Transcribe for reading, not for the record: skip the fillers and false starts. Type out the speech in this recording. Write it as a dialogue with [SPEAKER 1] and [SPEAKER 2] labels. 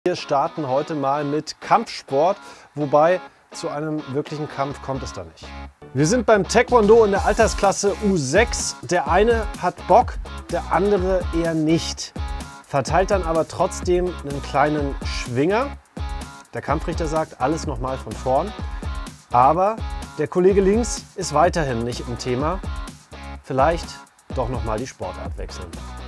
[SPEAKER 1] Wir starten heute mal mit Kampfsport, wobei zu einem wirklichen Kampf kommt es da nicht. Wir sind beim Taekwondo in der Altersklasse U6. Der eine hat Bock, der andere eher nicht. Verteilt dann aber trotzdem einen kleinen Schwinger. Der Kampfrichter sagt, alles nochmal von vorn. Aber der Kollege links ist weiterhin nicht im Thema. Vielleicht doch nochmal die Sportart wechseln.